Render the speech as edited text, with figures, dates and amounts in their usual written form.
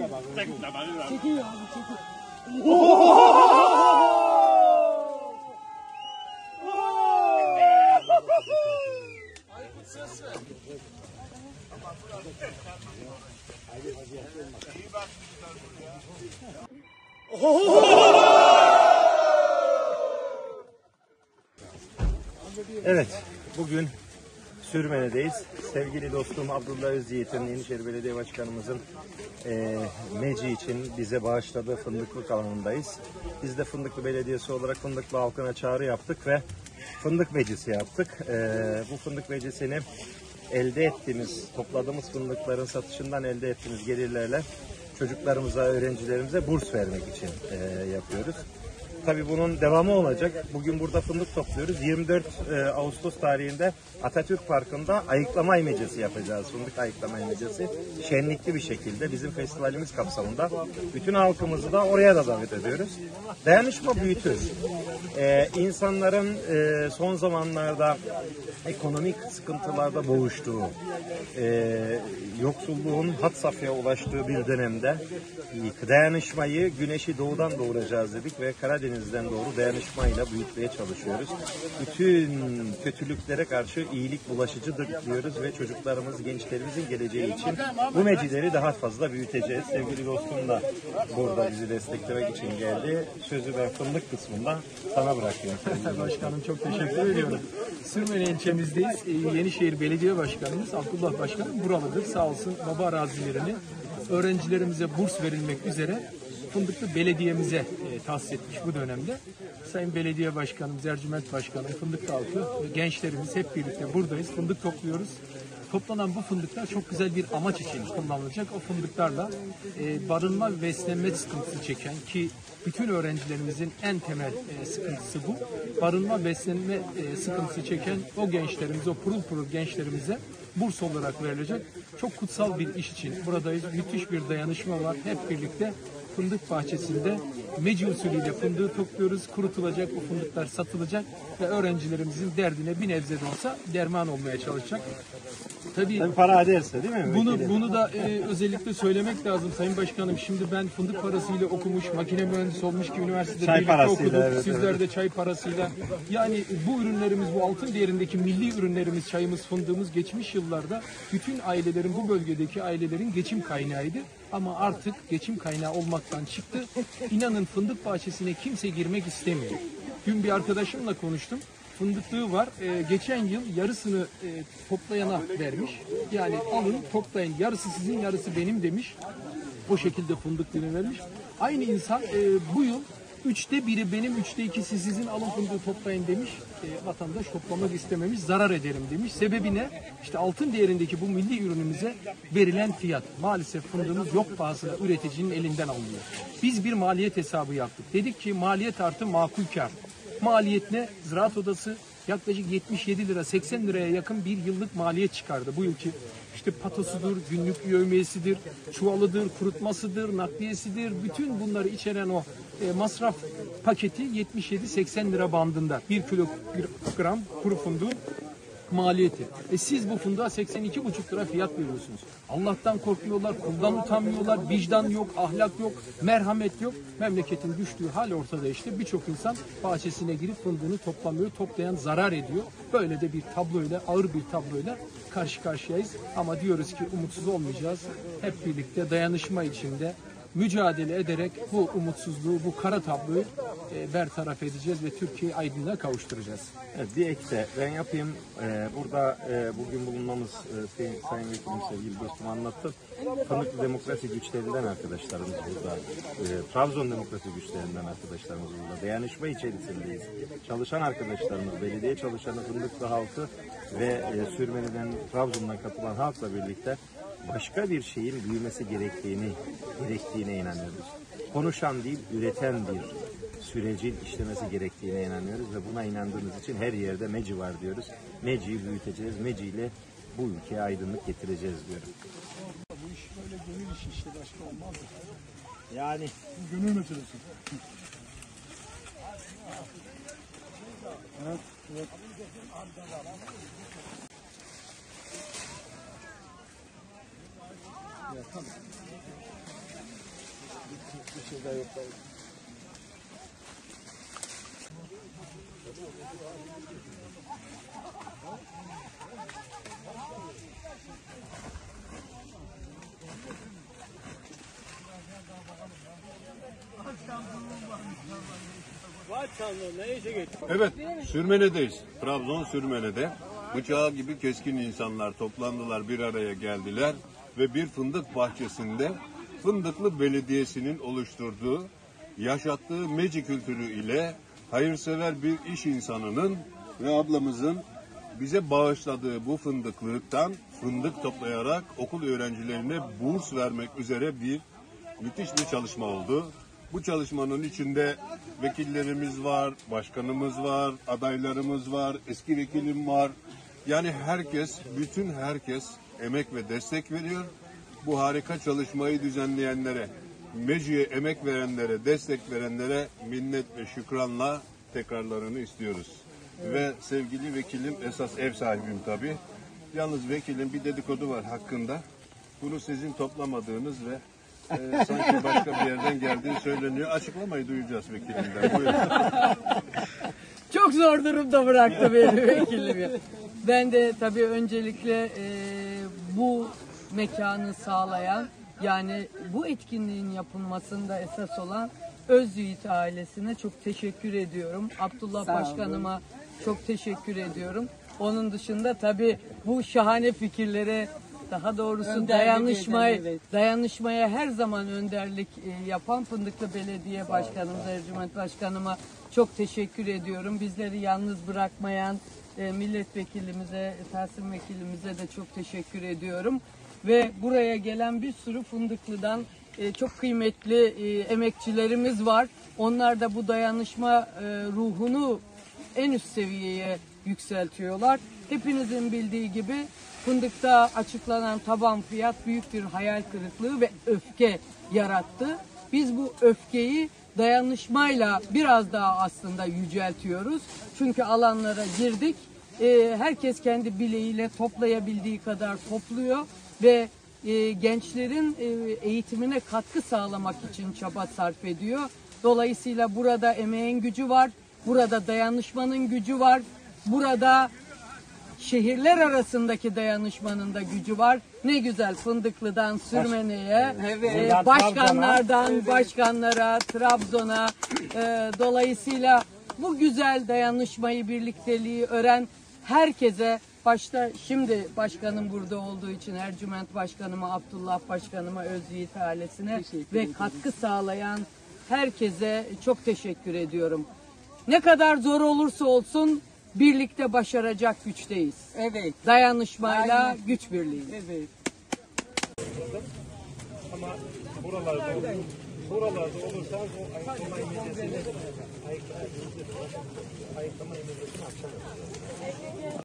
Çekiyor abi, çekiyor. Evet, bugün Sürmene'deyiz. Sevgili dostum Abdullah Özyiğit'in, Yenişehir Belediye Başkanımızın meci için bize bağışladığı Fındıklık alanındayız. Biz de Fındıklı Belediyesi olarak Fındıklı halkına çağrı yaptık ve fındık mecisi yaptık. Bu fındık mecisini elde ettiğimiz, topladığımız fındıkların satışından elde ettiğimiz gelirlerle çocuklarımıza, öğrencilerimize burs vermek için yapıyoruz. Tabii bunun devamı olacak. Bugün burada fındık topluyoruz. 24 Ağustos tarihinde Atatürk Parkı'nda ayıklama imecesi yapacağız. Fındık ayıklama imecesi. Şenlikli bir şekilde bizim festivalimiz kapsamında. Bütün halkımızı da oraya da davet ediyoruz. Dayanışma büyütür. İnsanların son zamanlarda ekonomik sıkıntılarda boğuştuğu, yoksulluğun had safhaya ulaştığı bir dönemde dayanışmayı güneşi doğudan doğuracağız dedik ve Karadeniz'den doğru dayanışmayla büyütmeye çalışıyoruz. Bütün kötülüklere karşı iyilik bulaşıcıdır diyoruz ve çocuklarımız, gençlerimizin geleceği için bu mecileri daha fazla büyüteceğiz. Sevgili dostum da burada bizi desteklemek için geldi. Sözü ben fındık kısmında sana bırakıyorum. Başkanım çok teşekkür ediyorum. Sürmene ilçemizdeyiz. Yenişehir Belediye Başkanımız Abdullah Başkanım buralıdır. Sağ olsun baba arazilerini öğrencilerimize burs verilmek üzere Fındıklı Belediye'mize tahsis etmiş bu dönemde. Sayın Belediye Başkanımız, Ercüment Başkanım, Fındıklı halkı ve gençlerimiz hep birlikte buradayız. Fındık topluyoruz. Toplanan bu fındıklar çok güzel bir amaç için kullanılacak. O fındıklarla barınma ve beslenme sıkıntısı çeken ki bütün öğrencilerimizin en temel sıkıntısı bu. Barınma, beslenme sıkıntısı çeken o gençlerimize, o pırıl pırıl gençlerimize burs olarak verilecek. Çok kutsal bir iş için buradayız. Müthiş bir dayanışma var. Hep birlikte fındık bahçesinde meci usulüyle fındığı topluyoruz. Kurutulacak, o fındıklar satılacak ve öğrencilerimizin derdine bir nebze de olsa derman olmaya çalışacak. Tabii para ederse değil mi? Bunu da özellikle söylemek lazım Sayın Başkanım. Şimdi ben fındık parasıyla okumuş, makine mühendisi olmuş ki üniversitede çay birlikte okuduk. Evet, Sizler de çay parasıyla. Yani bu ürünlerimiz, bu altın değerindeki milli ürünlerimiz, çayımız, fındığımız geçmiş yıllarda bütün ailelerin, bu bölgedeki ailelerin geçim kaynağıydı. Ama artık geçim kaynağı olmaktan çıktı. İnanın fındık bahçesine kimse girmek istemiyor. Dün bir arkadaşımla konuştum. Fındıklığı var. Geçen yıl yarısını toplayana vermiş. Yani alın toplayın, yarısı sizin yarısı benim demiş. O şekilde fındıklığını vermiş. Aynı insan bu yıl 1/3 benim, 2/3 sizin, alın fındığı toplayın demiş. Vatandaş toplamak istememiş, zarar ederim demiş. Sebebi ne? İşte altın değerindeki bu milli ürünümüze verilen fiyat. Maalesef fındığımız yok pahasına üreticinin elinden alınıyor. Biz bir maliyet hesabı yaptık. Dedik ki maliyet artı makul kar. Maliyet ne? Ziraat Odası yaklaşık 77 lira, 80 liraya yakın bir yıllık maliyet çıkardı bu yılki. İşte patosudur, günlük yevmiyesidir, çuvalıdır, kurutmasıdır, nakliyesidir. Bütün bunları içeren o masraf paketi 77-80 lira bandında. 1 kilogram kuru fındığı maliyeti. Siz bu fındığa 82,5 lira fiyat veriyorsunuz. Allah'tan korkmuyorlar, kuldan utanmıyorlar, vicdan yok, ahlak yok, merhamet yok. Memleketin düştüğü hal ortada işte. Birçok insan bahçesine girip fındığını toplamıyor, toplayan zarar ediyor. Böyle de bir tabloyla, ağır bir tabloyla karşı karşıyayız. Ama diyoruz ki umutsuz olmayacağız. Hep birlikte dayanışma içinde mücadele ederek bu umutsuzluğu, bu kara tabloyu bertaraf edeceğiz ve Türkiye'yi aydınlığa kavuşturacağız. Evet, bir ek de ben yapayım. Burada bugün bulunmamız Sayın Vekilim, sevgili dostum anlattı. Fındıklı Demokrasi Güçlerinden arkadaşlarımız burada. Trabzon Demokrasi Güçlerinden arkadaşlarımız burada. Dayanışma içerisindeyiz. Çalışan arkadaşlarımız, belediye çalışanı, Fındıklı halkı ve Sürmeni'den, Trabzon'dan katılan halkla birlikte başka bir şeyin büyümesi gerektiğine inanıyoruz. Konuşan değil, üreten bir sürecin işlemesi gerektiğine inanıyoruz ve buna inandığımız için her yerde meci var diyoruz. Meci'yi büyüteceğiz, Meci ile bu ülkeye aydınlık getireceğiz diyorum. Bu iş böyle gönül işi işte, başka olmaz. Yani gönül meselesi. Evet, evet. Ya, tamam. Bir şey daha yok. Evet, Sürmene'deyiz. Trabzon Sürmene'de. Bıçağı gibi keskin insanlar toplandılar, bir araya geldiler ve bir fındık bahçesinde Fındıklı Belediyesi'nin oluşturduğu, yaşattığı meci kültürü ile hayırsever bir iş insanının ve ablamızın bize bağışladığı bu fındıklıktan fındık toplayarak okul öğrencilerine burs vermek üzere bir müthiş bir çalışma oldu. Bu çalışmanın içinde vekillerimiz var, başkanımız var, adaylarımız var, eski vekilim var. Yani herkes, bütün herkes emek ve destek veriyor. Bu harika çalışmayı düzenleyenlere, Meci'ye emek verenlere, destek verenlere minnet ve şükranla tekrarlarını istiyoruz. Evet. Ve sevgili vekilim, esas ev sahibim tabii. Yalnız vekilim bir dedikodu var hakkında. Bunu sizin toplamadığınız ve sanki başka bir yerden geldiği söyleniyor. Açıklamayı duyacağız vekilimden. Buyurun. Çok zor durumda bıraktı beni vekilim. Ben de tabii öncelikle bu mekanı sağlayan, yani bu etkinliğin yapılmasında esas olan Özyiğit ailesine çok teşekkür ediyorum. Abdullah Başkanıma çok teşekkür ediyorum. Onun dışında tabii bu şahane fikirlere, daha doğrusu dayanışmaya her zaman önderlik yapan Fındıklı Belediye Başkanımıza, Ercüment Başkanıma çok teşekkür ediyorum. Bizleri yalnız bırakmayan milletvekilimize, Tahsin Vekilimize de çok teşekkür ediyorum. Ve buraya gelen bir sürü Fındıklı'dan çok kıymetli emekçilerimiz var. Onlar da bu dayanışma ruhunu en üst seviyeye yükseltiyorlar. Hepinizin bildiği gibi fındıkta açıklanan taban fiyat büyük bir hayal kırıklığı ve öfke yarattı. Biz bu öfkeyi dayanışmayla biraz daha aslında yüceltiyoruz. Çünkü alanlara girdik. Herkes kendi bileğiyle toplayabildiği kadar topluyor ve gençlerin eğitimine katkı sağlamak için çaba sarf ediyor. Dolayısıyla burada emeğin gücü var, burada dayanışmanın gücü var, burada şehirler arasındaki dayanışmanın da gücü var. Ne güzel Fındıklı'dan Sürmene'ye, başkanlardan başkanlara, Trabzon'a. Dolayısıyla bu güzel dayanışmayı, birlikteliği öğren herkese, başta şimdi başkanım burada olduğu için Ercüment Başkanıma, Abdullah Başkanıma, Özyiğit ailesine ve katkı sağlayan herkese çok teşekkür ediyorum. Ne kadar zor olursa olsun birlikte başaracak güçteyiz. Evet. Dayanışmayla aynen. Güç birliği. Evet. Ama buralarda olursanız o ayıklama imlecesini ayıklama imlecesini akşam